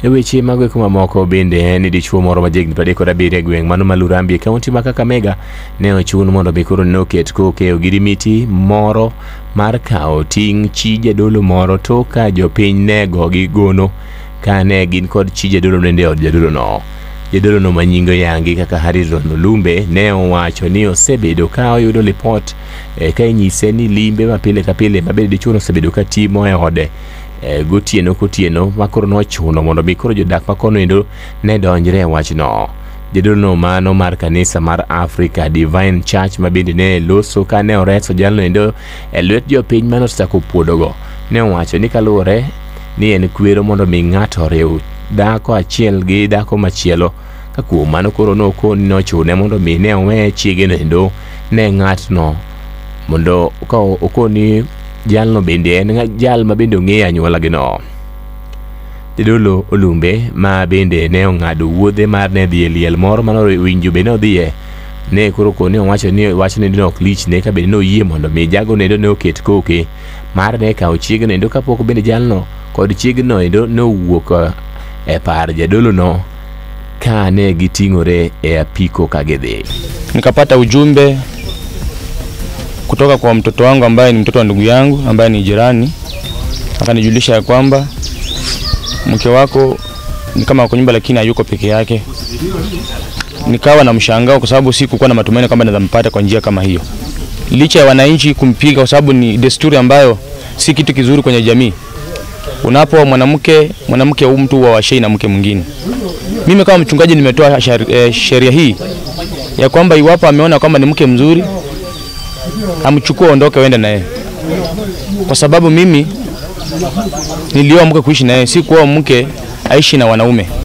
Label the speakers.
Speaker 1: E weche mag kuma moko bende ni dichuo moro majegni 37 e gweng' mano ma Lurambi e kaunti ma Kakamega ne ochun mondo mikoro noket koke ogirimiti moro mar kawo ting' chi jadolo moro to ka jopiny nego gi gono kane gin kod chi jadolo nende od jadolo no. Jadolo no manyingo yangi kaka Harrison Lurambi ne owacho ni osebedo ka oyudo report ka inyise ni limbe mapile ka pile mabende dichuo osebedo ka timo e ode gotieno kotieno makoro nochuno mondo mikoro jodak makono endo ne donjre e wachno. Jadolo no mano mar kanisa mar Africa Divine Church mabende ne loso ka ne oreso jalno endo e lwet jopiny manochako puodogo ne owacho ni kaluwore ni en kwero mondo mi ng'ato riw dhako achiel gi dhako machielo ka kuom mano koro nokoni nochune mondo mi ne owe chiege endo ne ng'atno mondo ka okoni jalno bende en jal ma bende ong'eyo anyuola gi no. Jadolo Lurambi ma bende ne ong'ado wuodhe mar ne dhi e liel moro mano winjo bende odhiye ne koro koni owacho ni wachne ne ok lichne ka bende noyie mondo mi jago nendo ne oket koke mar ne kawo chiege nendo kapok bende jalno kod chiegno endo nowuok e par jadolo no ka ne giting'ore e apiko ka gidhi.
Speaker 2: Nikapata ujumbe kutoka kwa mtoto wangu ambaye ni mtoto wa ndugu yangu ambaye ni jirani, akanijulisha ya kwamba mke wako ni kama kwa nyumba lakini hayuko peke yake. Nikawa na mshangao kwa sababu sikuwa na matumaini kwamba naweza mpata kwa njia kama hiyo. Licha ya wananchi kumpiga kwa sababu ni desturi ambayo si kitu kizuri kwenye jamii. Unapo mwanamke au mtu wa washei na mke mwingine. Mimi kama mchungaji nimetoa sheria hii ya kwamba iwapo ameona kwamba ni mke mzuri amchukue ondoke uende naye. Kwa sababu mimi nilioa mke kuishi naye, si kuoa mke aishi na wanaume.